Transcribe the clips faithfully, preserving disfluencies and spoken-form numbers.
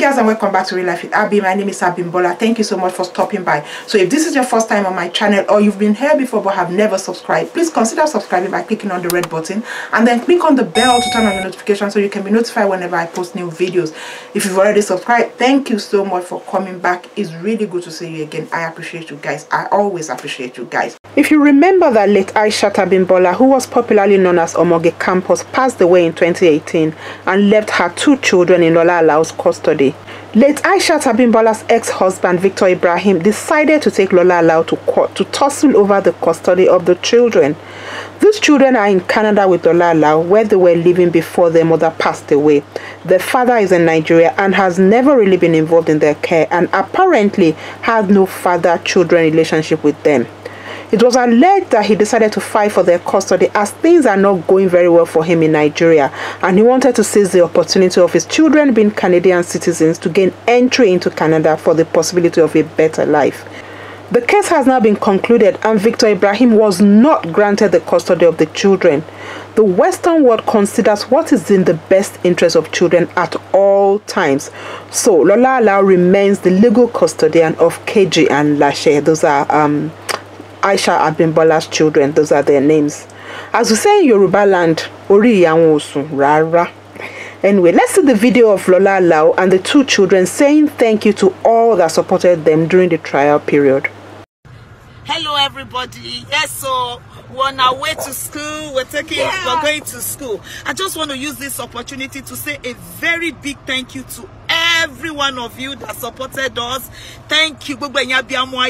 girls, and welcome back to Real Life with Abby. My name is Abimbola. Thank you so much for stopping by. So if this is your first time on my channel, or you've been here before but have never subscribed, please consider subscribing by clicking on the red button and then click on the bell to turn on your notifications so you can be notified whenever I post new videos. If you've already subscribed, thank you so much for coming back. It's really good to see you again. I appreciate you guys. I always appreciate you guys. If you remember that late Aishat Abimbola, who was popularly known as Omoge Campus, passed away in twenty eighteen and left her two children in Lola Alao's custody. Late Aishat Abimbola's ex-husband Victor Ibrahim decided to take Lola Alao to court to tussle over the custody of the children. These children are in Canada with Lola Alao, where they were living before their mother passed away. Their father is in Nigeria and has never really been involved in their care, and apparently had no father-children relationship with them. It was alleged that he decided to fight for their custody as things are not going very well for him in Nigeria, and he wanted to seize the opportunity of his children being Canadian citizens to gain entry into Canada for the possibility of a better life. The case has now been concluded, and Victor Ibrahim was not granted the custody of the children. The Western world considers what is in the best interest of children at all times. So Lola Alao remains the legal custodian of K G and Lashe. Those are um Aishat Abimbola's children. Those are their names. As we say in Yoruba land, Ori Yanwosu Rara. Anyway, let's see the video of Lola Alao and the two children saying thank you to all that supported them during the trial period. Hello everybody. Yes, so we're on our way to school. We're taking yeah. we're going to school. I just want to use this opportunity to say a very big thank you to every one of you that supported us. Thank you. Thank you.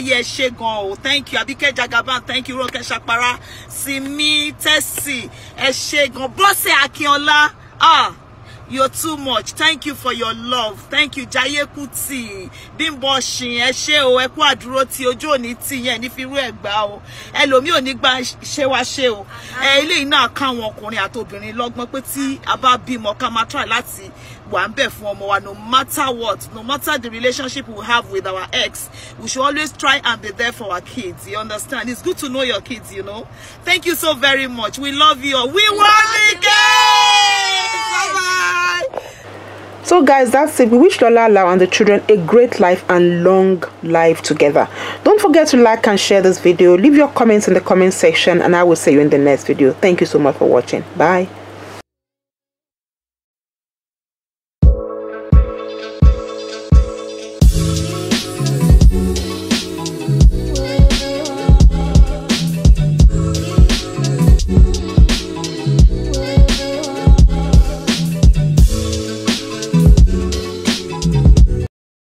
Abike Jagaban. Thank you. Ronke Shakpara. Simi Tessi. Eshegon. Bose Akinola. Ah. You're too much. Thank you for your love. Thank you. Jaye Kuti. Bimbo Shin. Eshe o. Eku aduro ti. Ojo ni ti yen. If you egba o. Elomi o ni gba se wa se o. E ile ina kan won ọkùnrin àti obìnrin lọ́gbọ́n pé tí a bá bímọ ká máa try láti wà ńbẹ̀ fún ọmọ wa, no matter what, no matter the relationship we have with our ex, we should always try and be there for our kids. You understand? It's good to know your kids, you know. Thank you so very much. We love you all. We want the kids. Bye-bye. So guys, that's it. We wish Lola Alao and the children a great life and long life together. Don't forget to like and share this video. Leave your comments in the comment section, and I will see you in the next video. Thank you so much for watching. Bye.